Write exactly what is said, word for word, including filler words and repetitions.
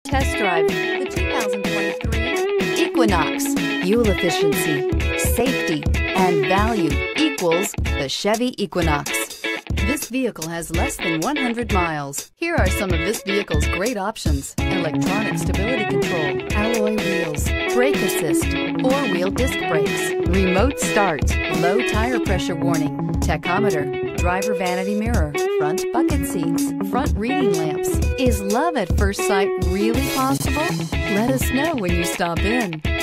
test drive the two thousand twenty-three Equinox. Fuel efficiency, safety, and value equals the Chevy Equinox. This vehicle has less than one hundred miles. Here are some of this vehicle's great options: electronic stability control, alloy wheels, brake assist, four-wheel disc brakes, remote start, low tire pressure warning, tachometer, driver vanity mirror, front bucket seats, front reading lamps. Is love at first sight really possible? Let us know when you stop in.